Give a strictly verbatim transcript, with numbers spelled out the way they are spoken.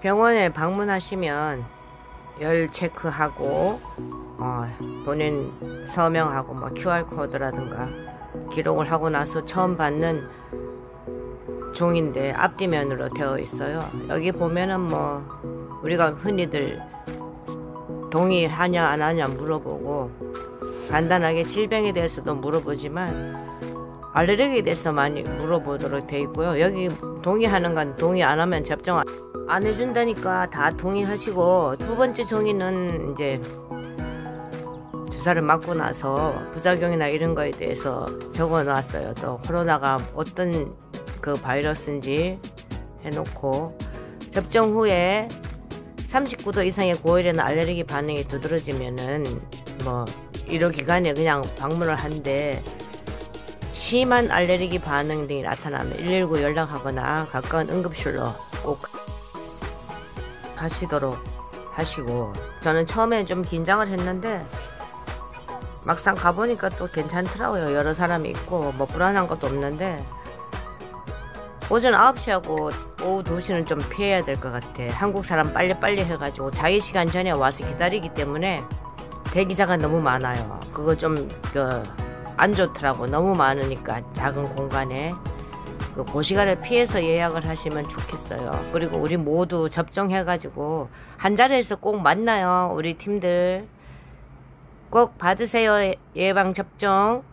병원에 방문하시면 열 체크하고 어, 본인 서명하고 뭐 큐알 코드라든가 기록을 하고 나서 처음 받는 종인데 앞뒤면으로 되어 있어요. 여기 보면은 뭐 우리가 흔히들 동의하냐 안 하냐 물어보고 간단하게 질병에 대해서도 물어보지만 알레르기에 대해서 많이 물어보도록 되어 있고요. 여기 동의하는 건 동의 안 하면 접종 안 해준다니까 다 동의하시고, 두 번째 종이는 이제 주사를 맞고 나서 부작용이나 이런 거에 대해서 적어 놨어요. 또 코로나가 어떤 그 바이러스인지 해놓고, 접종 후에 삼십구 도 이상의 고열이나 알레르기 반응이 두드러지면은 뭐 의료기관에 그냥 방문을 한데, 심한 알레르기 반응 등이 나타나면 일일구 연락하거나 가까운 응급실로 꼭 가시도록 하시고, 저는 처음에 좀 긴장을 했는데 막상 가보니까 또 괜찮더라고요. 여러 사람이 있고 뭐 불안한 것도 없는데, 오전 아홉 시하고 오후 두 시는 좀 피해야 될 것 같아. 한국 사람 빨리빨리 해가지고 자기 시간 전에 와서 기다리기 때문에 대기자가 너무 많아요. 그거 좀 그 안 좋더라고. 너무 많으니까 작은 공간에. 그, 그 시간을 피해서 예약을 하시면 좋겠어요. 그리고 우리 모두 접종해가지고 한 자리에서 꼭 만나요. 우리 팀들 꼭 받으세요. 예방접종.